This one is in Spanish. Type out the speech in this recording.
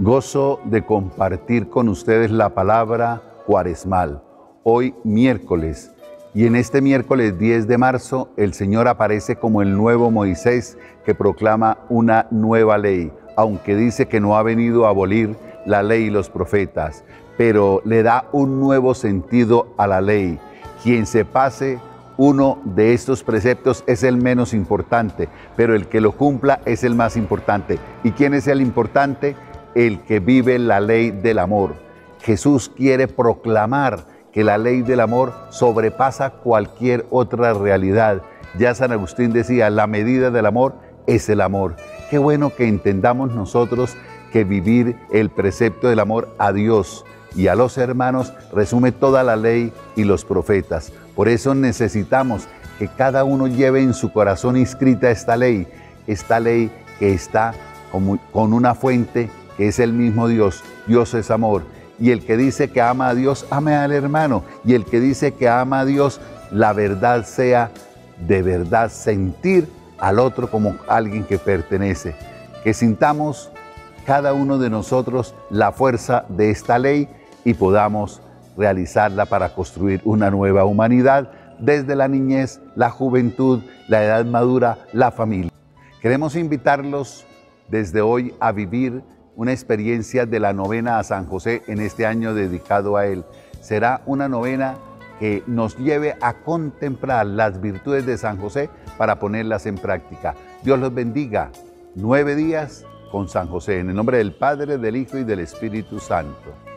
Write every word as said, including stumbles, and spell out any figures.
Gozo de compartir con ustedes la palabra cuaresmal, hoy miércoles. Y en este miércoles diez de marzo, el Señor aparece como el nuevo Moisés que proclama una nueva ley, aunque dice que no ha venido a abolir la ley y los profetas, pero le da un nuevo sentido a la ley. Quien se pase uno de estos preceptos es el menos importante, pero el que lo cumpla es el más importante. ¿Y quién es el importante? El que vive la ley del amor. Jesús quiere proclamar que la ley del amor sobrepasa cualquier otra realidad. Ya San Agustín decía, la medida del amor es el amor. Qué bueno que entendamos nosotros que vivir el precepto del amor a Dios y a los hermanos resume toda la ley y los profetas. Por eso necesitamos que cada uno lleve en su corazón inscrita esta ley, esta ley que está con una fuente que es el mismo Dios. Dios es amor. Y el que dice que ama a Dios, ame al hermano. Y el que dice que ama a Dios, la verdad sea de verdad sentir al otro como alguien que pertenece. Que sintamos cada uno de nosotros la fuerza de esta ley y podamos realizarla para construir una nueva humanidad desde la niñez, la juventud, la edad madura, la familia. Queremos invitarlos desde hoy a vivir una experiencia de la novena a San José en este año dedicado a él. Será una novena que nos lleve a contemplar las virtudes de San José para ponerlas en práctica. Dios los bendiga. Nueve días con San José. En el nombre del Padre, del Hijo y del Espíritu Santo.